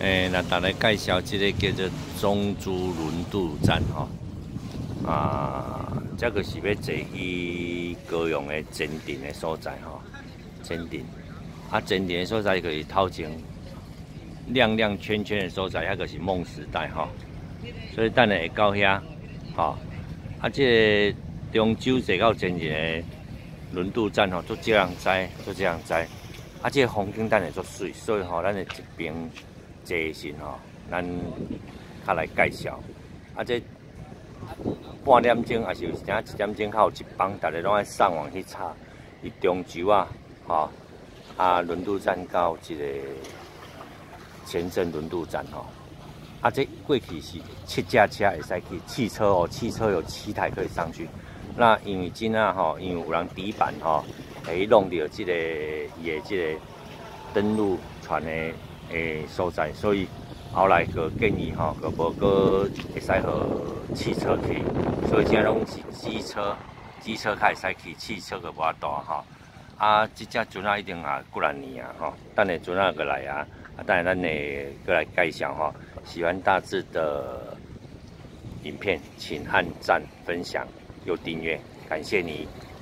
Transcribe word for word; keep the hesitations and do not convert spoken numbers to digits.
诶，那大家介绍这个叫做中珠轮渡站吼、哦，啊，这个是要坐去高雄的前镇的所在吼、哦，前镇，啊前镇的所在就是头前亮亮圈圈的所在，那个是梦时代吼、哦，所以等下会到遐，吼、哦，啊这个中州坐到前镇的轮渡站吼，都这样知，都这样知，啊这个风景等下足水，所以吼、哦，咱的一边。坐时吼，咱较来介绍。啊，这半点钟还是有时阵一点钟较有一班，大家拢爱上网去查。伊中州啊，吼、啊轮渡站到这个前镇轮渡站吼。啊，这过去是七架车会使去，汽车哦，汽车有七台可以上去。那因为今啊吼，因为有人底板吼，会弄到这个伊的这个登陆船的。诶，所在，所以后来个建议吼，个无个会使和汽车去，所以现在拢是机车，机车较会使去，汽车个无法度吼。啊，即只船啊一定也过来年啊吼，等下船啊过来啊，啊等下咱会过来介绍吼。喜欢大致的影片，请按赞、分享又订阅，感谢你。